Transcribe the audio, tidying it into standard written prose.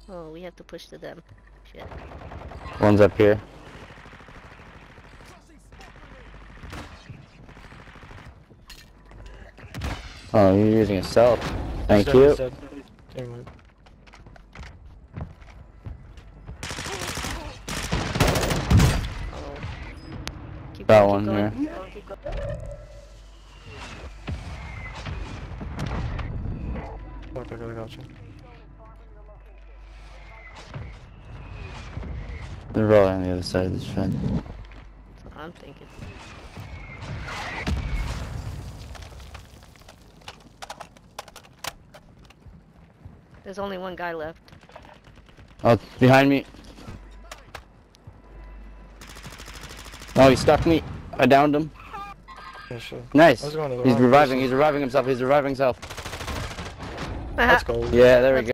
Oh, we have to push to them. Shit. One's up here. Oh, you're using a self. Thank you. He's dead. Never mind. Oh. Keep Got going, one keep going. here. Keep going. Fuck, I really got you. They're probably on the other side of this fence. That's what I'm thinking. There's only one guy left. Oh, behind me. Oh, he stuck me. I downed him. Yeah, sure. Nice. I was going to the He's wrong reviving. person. He's reviving himself. He's reviving himself. Let's go. Yeah, there we go.